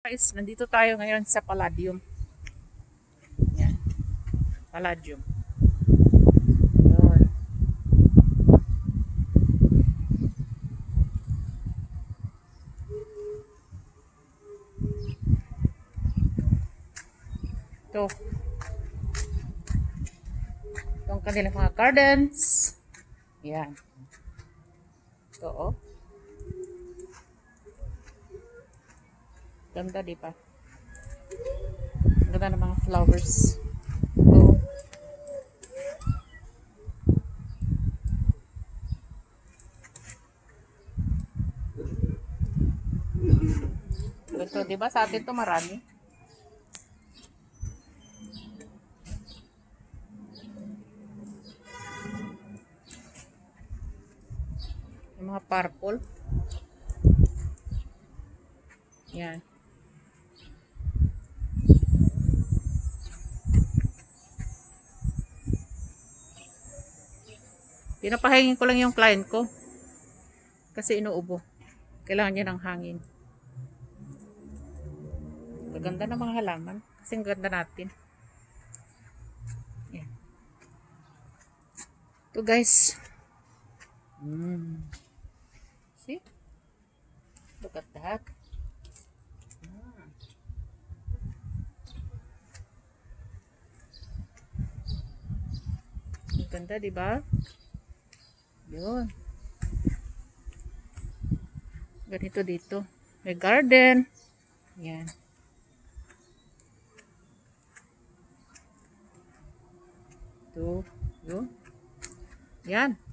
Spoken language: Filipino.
guys, nandito tayo ngayon sa Palladium. Yan. Palladium. Yun. Ito. Ito ang kanilang mga gardens. Yan. Ito, oh. Ganda, di ba? Ganda ng mga flowers. Ito. Ito, di ba? Sa atin to marami. Yung mga purple. Yan. Pinapahingin ko lang yung client ko. Kasi inuubo. Kailangan niya ng hangin. Gaganda ng mga halaman. Kasi ang ganda natin. Yan. Ito guys. See? Look at that. Ang ganda, di ba? Yun. Ganito dito. May garden. Yan. Ito. Yun. Yan.